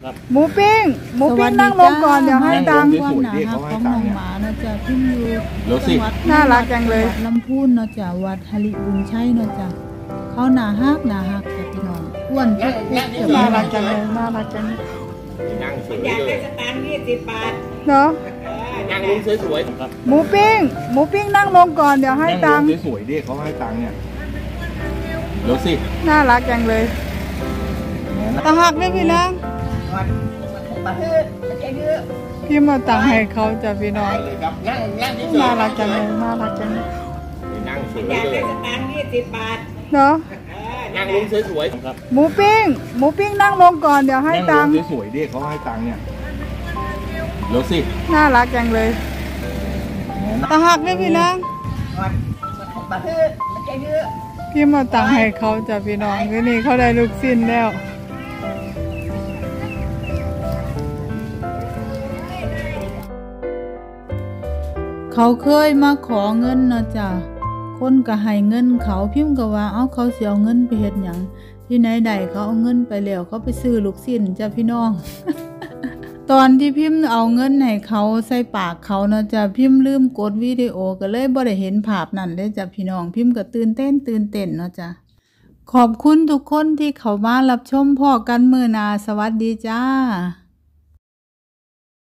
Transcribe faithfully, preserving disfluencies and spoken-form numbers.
หมูปิ้งหมูปิ้งนั่งลงก่อนเดี๋ยวให้ตังค์สวยๆดิเขาให้ตังค์เนี่ยหมาเนาะจ้ะพิมพ์อยู่เร็วสิวัดน่ารักจังเลยวัดลำพูนเนาะจ้ะวัดฮาริบุญชัยเนาะจ้ะเขาหนาฮักหนาฮักจ้ะพี่น้องอ้วนพุกพุกจ้ะน่ารักจังเลยน่ารักจังเลยนั่งสวยอยากเลได้ยสตางค์ยี่สิบบาทเนาะนั่งลงสวยๆครับหมูปิ้งหมูปิ้งนั่งลงก่อนเดี๋ยวให้ตังค์นั่งลงสวยๆดิเขาให้ตังค์เนี่ยเร็วสิน่ารักจังเลยตาหักด้วยพี่นางพี่มาตังค์ให้เขาจ้ะพี่น้องเลยครับนั่งนั่งเฉยๆน่ารักจังเลยน่ารักจังเลยนั่งสวยอยากเลได้ยสตางค์ยี่สิบบาทเนาะนั่งลงสวยๆครับหมูปิ้งหมูปิ้งนั่งลงก่อนเดี๋ยวให้นั่งตังค์ลงสวยๆดิเขาให้ตังค์เนี่ยเร็วสิน่ารักจังเลยตาหักด้วยพี่นางพี่มาตังค์ให้เขาจ้ะพี่น้องก็นี่เขาได้ลูกสิ้นแล้วเขาเคยมาขอเงินเนาะจ้ะคนก็ให้เงินเขาพิมพ์ก็ว่าเอาเขาเสียเงินไปเฮ็ดหยังที่ไหนใดเขาเอาเงินไปแล้วเขาไปซื้อลูกชิ้นจ้ะพี่น้อง ตอนที่พิมพ์เอาเงินให้เขาใส่ปากเขาเนาะจ้ะพิมพ์ลืมกดวิดีโอก็เลยบ่ได้เห็นภาพนั่นเลยจ้ะพี่น้องพิมพ์ก็ตื่นเต้นตื่นเต้นเนาะจ้ะขอบคุณทุกคนที่เข้ามารับชมพ่อกันมื้อหน้าสวัสดีจ้า